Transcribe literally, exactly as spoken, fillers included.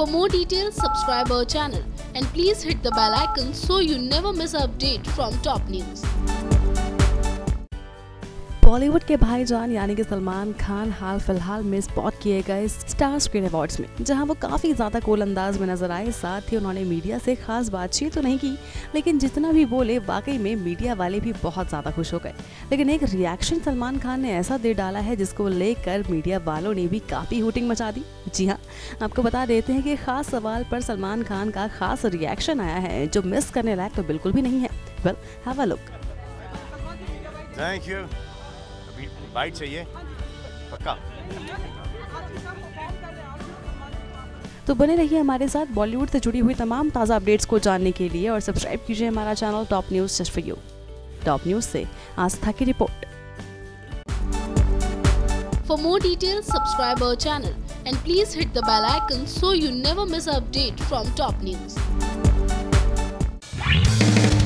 For more details, subscribe our channel and please hit the bell icon so you never miss an update from top news. Bollywood के भाईजान यानी कि सलमान खान हाल फिलहाल में spot किए गए स्टार स्क्रीन अवार्ड्स में, जहां वो काफी ज्यादा कूल अंदाज में नजर आए। साथ ही उन्होंने मीडिया से खास बातचीत तो नहीं की, लेकिन जितना भी बोले वाकई में मीडिया वाले भी बहुत ज्यादा खुश हो गए। लेकिन एक रिएक्शन सलमान खान ने ऐसा दे डाला है जिसको लेकर मीडिया वालों ने भी काफी हूटिंग मचा दी। जी हाँ, आपको बता देते हैं कि खास सवाल पर सलमान खान का खास रिएक्शन आया है जो मिस करने लायक तो बिल्कुल भी नहीं है। Well, have a look. Thank you. Bite चाहिए पक्का। तो बने रहिए हमारे साथ बॉलीवुड से जुड़ी हुई तमाम ताज़ा अपडेट्स को जानने के लिए और सब्सक्राइब कीजिए हमारा channel top news just for you. Top news से आस्था की report. For more details, subscribe our channel and please hit the bell icon so you never miss an update from top news.